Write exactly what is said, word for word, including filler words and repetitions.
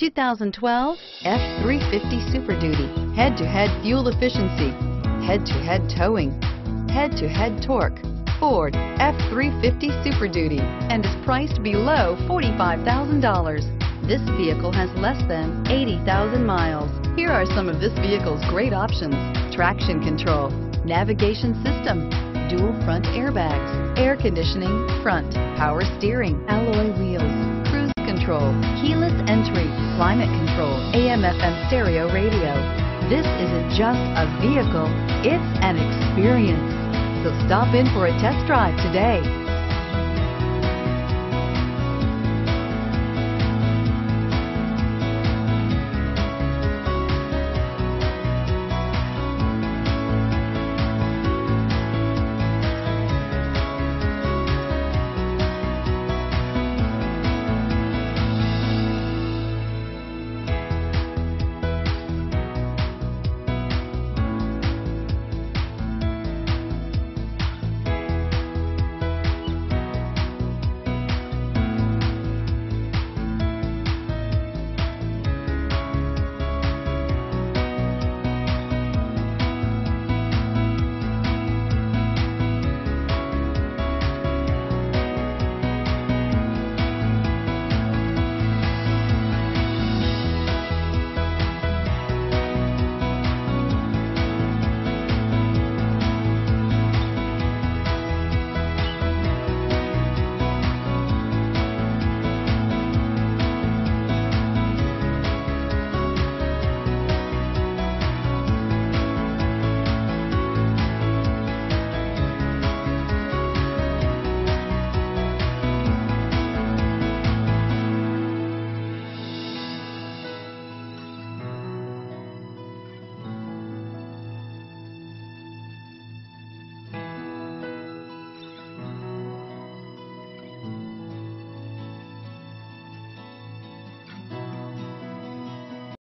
two thousand twelve F three fifty Super Duty. Head-to-head fuel efficiency, head-to-head towing, head-to-head torque. Ford F three fifty Super Duty and is priced below forty-five thousand dollars. This vehicle has less than eighty thousand miles. Here are some of this vehicle's great options: traction control, navigation system, dual front airbags, air conditioning, front, power steering, alloy wheels, cruise control, keyless entry, climate control, A M F M stereo radio. This isn't just a vehicle, it's an experience. So stop in for a test drive today.